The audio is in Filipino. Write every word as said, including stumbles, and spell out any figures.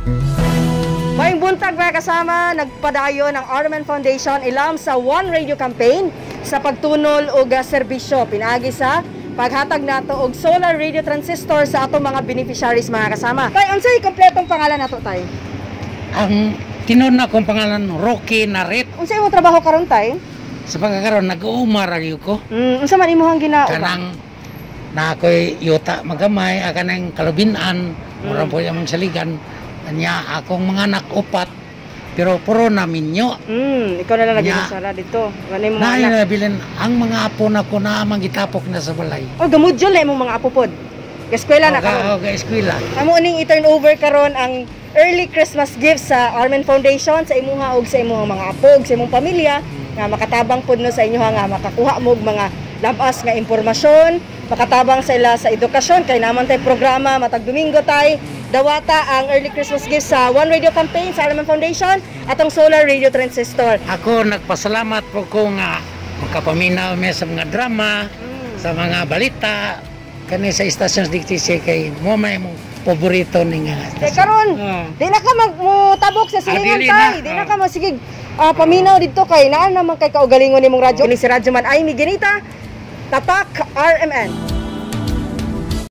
Maayong buntag mga kasama, nagpadayo ng Arman Foundation ilam sa One Radio Campaign sa pagtunol og serbisyo pinaagi sa paghatag nato og solar radio transistor sa atong mga beneficiaries mga kasama. Tay, unsay kompletong pangalan nato tay? Ang tinon na kong pangalan Roque Narit. Unsay imong trabaho karon tay? Sa pagkakaroon nag-uumar agyo ko. Mm, unsa man imong ginao? Kanang na ako'y yuta magamay, akanang kalubinan, mura po yung saligan. Kanya akong mga anak upat, pero puro namin nyo. Mm, ikaw na lang nag-inusara dito. Ganay mo Na anak. nabilin, ang mga apo na ko na amang gitapok na sa balay. Oh, gamudyo lang imong mga apo pod. Eskwela na karon. O, eskwela. Amo ning i-turn over karon ang early Christmas gifts sa Arman Foundation sa imuha og sa imong mga apo ug sa imong pamilya nga makatabang pud no sa inyo nga makakuha mo og mga labas nga impormasyon, makatabang sa ila sa edukasyon kay naman tay programa matag Domingo tay dawata ang early Christmas gifts sa One Radio Campaign sa Arman Foundation at ang solar radio transistor. Ako nagpasalamat po ko nga makapaminaw mi sa mga drama, mm. sa mga balita kani sa istasyon dikti siya kay mo may mong paborito ning nga. Kay karon, uh. di na ka magmutabok sa silingan ah, tay, di na ka masigig uh, paminaw didto kay naa naman kay kaugalingon nimong radyo. Ni si radyo man ay mi ginita tatak R M N.